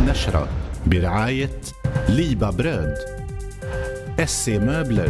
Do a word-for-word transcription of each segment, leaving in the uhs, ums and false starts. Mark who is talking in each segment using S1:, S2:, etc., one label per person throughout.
S1: النشرة برعاية ليبا بريد، اسي مابلر.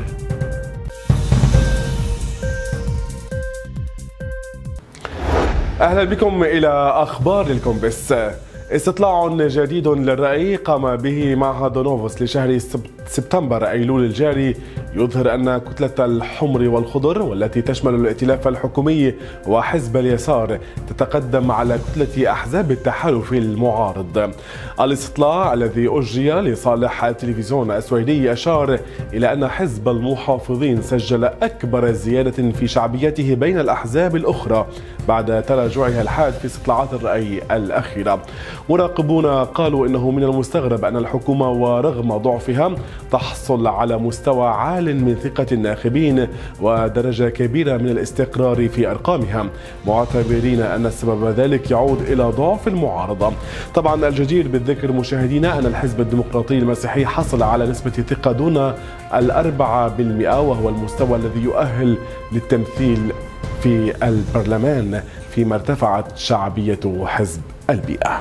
S2: أهلا بكم إلى أخبار الكومبس. استطلاع جديد للرأي قام به معهد نوفوس لشهر سبتمبر أيلول الجاري يظهر أن كتلة الحمر والخضر والتي تشمل الائتلاف الحكومي وحزب اليسار تتقدم على كتلة أحزاب التحالف المعارض. الاستطلاع الذي أجري لصالح التلفزيون السويدي أشار إلى أن حزب المحافظين سجل أكبر زيادة في شعبيته بين الأحزاب الأخرى بعد تراجعها الحاد في استطلاعات الرأي الأخيرة. مراقبون قالوا إنه من المستغرب أن الحكومة ورغم ضعفها تحصل على مستوى عال من ثقة الناخبين ودرجة كبيرة من الاستقرار في أرقامها، معتبرين أن سبب ذلك يعود إلى ضعف المعارضة. طبعا الجدير بالذكر مشاهدينا أن الحزب الديمقراطي المسيحي حصل على نسبة ثقة دون الأربعة بالمئة، وهو المستوى الذي يؤهل للتمثيل في البرلمان، فيما ارتفعت شعبية حزب البيئة.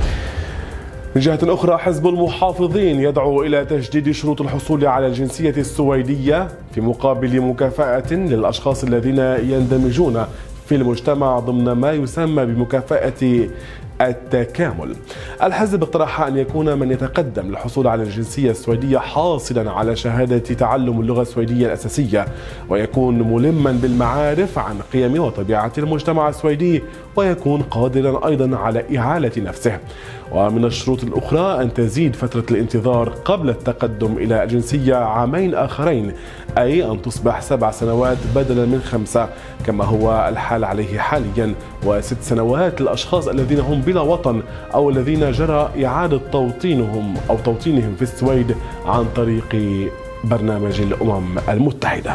S2: من جهة أخرى حزب المحافظين يدعو إلى تجديد شروط الحصول على الجنسية السويدية في مقابل مكافأة للأشخاص الذين يندمجون في المجتمع ضمن ما يسمى بمكافأة التكامل. الحزب اقترح أن يكون من يتقدم للحصول على الجنسية السويدية حاصلا على شهادة تعلم اللغة السويدية الأساسية، ويكون ملما بالمعارف عن قيم وطبيعة المجتمع السويدي، ويكون قادرا أيضا على إعالة نفسه. ومن الشروط الأخرى أن تزيد فترة الانتظار قبل التقدم إلى الجنسية عامين آخرين، أي أن تصبح سبع سنوات بدلا من خمسة كما هو الحال عليه حاليا، وست سنوات للأشخاص الذين هم بلا وطن أو الذين جرى إعادة توطينهم أو توطينهم في السويد عن طريق برنامج الأمم المتحدة.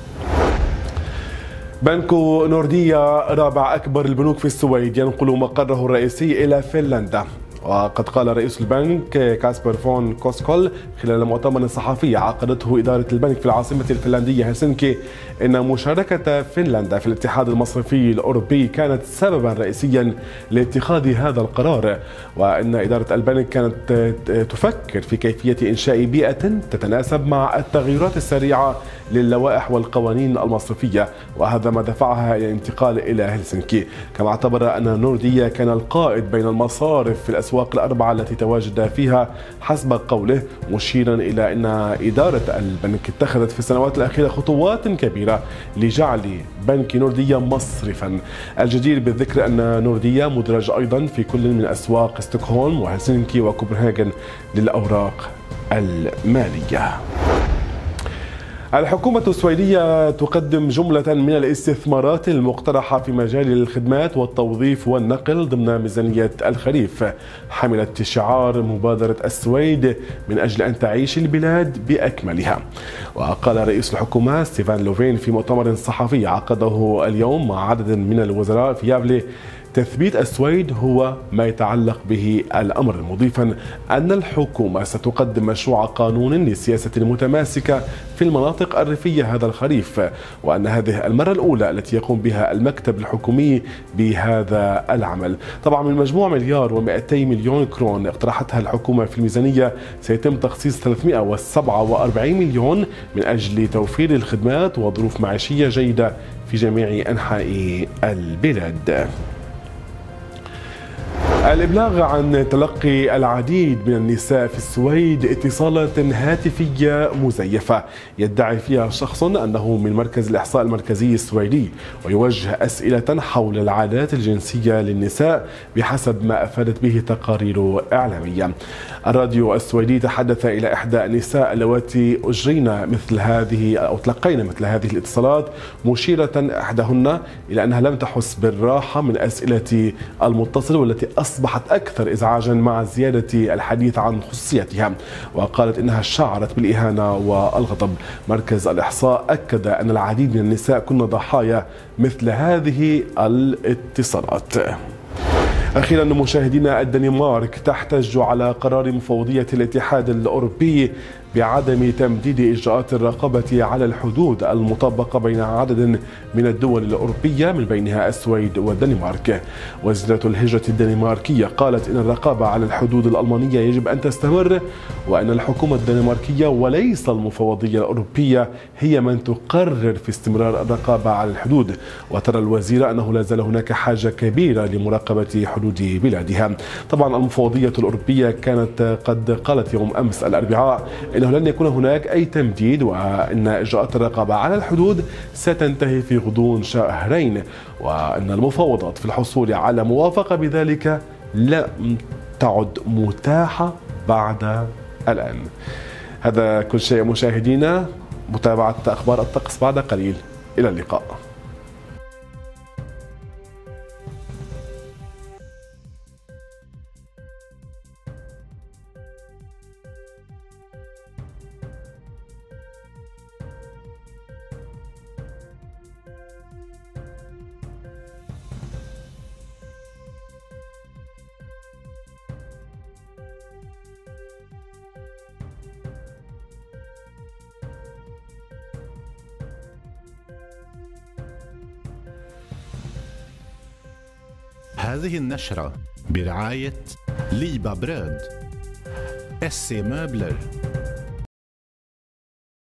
S2: بنك نورديا رابع أكبر البنوك في السويد ينقل مقره الرئيسي إلى فنلندا. وقد قال رئيس البنك كاسبر فون كوسكول خلال مؤتمر صحفي عقدته إدارة البنك في العاصمة الفنلندية هلسنكي إن مشاركة فنلندا في الاتحاد المصرفي الأوروبي كانت سببا رئيسيا لاتخاذ هذا القرار، وأن إدارة البنك كانت تفكر في كيفية إنشاء بيئة تتناسب مع التغيرات السريعة للوائح والقوانين المصرفية، وهذا ما دفعها إلى الانتقال إلى هلسنكي. كما اعتبر أن نورديا كان القائد بين المصارف في الأسواق الأربعة التي تواجد فيها حسب قوله، مشيرا إلى أن إدارة البنك اتخذت في السنوات الأخيرة خطوات كبيرة لجعل بنك نورديا مصرفا. الجدير بالذكر أن نورديا مدرج أيضا في كل من أسواق ستوكهولم وهلسنكي وكوبنهاجن للأوراق المالية. الحكومة السويدية تقدم جملة من الاستثمارات المقترحة في مجال الخدمات والتوظيف والنقل ضمن ميزانية الخريف، حملت شعار مبادرة السويد من أجل أن تعيش البلاد بأكملها. وقال رئيس الحكومة ستيفان لوفين في مؤتمر صحفي عقده اليوم مع عدد من الوزراء في يافلي تثبيت السويد هو ما يتعلق به الأمر، مضيفا أن الحكومة ستقدم مشروع قانون للسياسة المتماسكة في المناطق الريفية هذا الخريف، وأن هذه المرة الأولى التي يقوم بها المكتب الحكومي بهذا العمل. طبعا من مجموع مليار ومئتي مليون كرون اقترحتها الحكومة في الميزانية، سيتم تخصيص ثلاثمئة وسبعة وأربعين مليون من أجل توفير الخدمات وظروف معيشية جيدة في جميع أنحاء البلاد. الإبلاغ عن تلقي العديد من النساء في السويد اتصالات هاتفية مزيفة يدعي فيها شخص أنه من مركز الإحصاء المركزي السويدي، ويوجه أسئلة حول العادات الجنسية للنساء بحسب ما أفادت به تقارير إعلامية. الراديو السويدي تحدث إلى إحدى النساء اللواتي أجرين مثل هذه أو تلقين مثل هذه الاتصالات، مشيرة إحداهن إلى أنها لم تحس بالراحة من أسئلة المتصل، والتي أصبحت أكثر إزعاجا مع زيادة الحديث عن خصوصيتها، وقالت إنها شعرت بالإهانة والغضب. مركز الإحصاء أكد أن العديد من النساء كن ضحايا مثل هذه الاتصالات. أخيرا مشاهدينا، الدنمارك تحتج على قرار مفوضية الاتحاد الأوروبي بعدم تمديد إجراءات الرقابة على الحدود المطبقة بين عدد من الدول الأوروبية من بينها السويد والدنمارك. وزيرة الهجرة الدنماركية قالت إن الرقابة على الحدود الألمانية يجب أن تستمر، وأن الحكومة الدنماركية وليس المفوضية الأوروبية هي من تقرر في استمرار الرقابة على الحدود. وترى الوزيرة أنه لا زال هناك حاجة كبيرة لمراقبة حدود بلادها. طبعا المفوضية الأوروبية كانت قد قالت يوم أمس الأربعاء إنه لن يكون هناك أي تمديد، وأن إجراءات الرقابة على الحدود ستنتهي في غضون شهرين، وأن المفاوضات في الحصول على موافقة بذلك لم تعد متاحة بعد الآن. هذا كل شيء مشاهدينا، متابعة أخبار الطقس بعد قليل، إلى اللقاء.
S1: هذه النشرة برعاية ليبا برود، اس مابلر.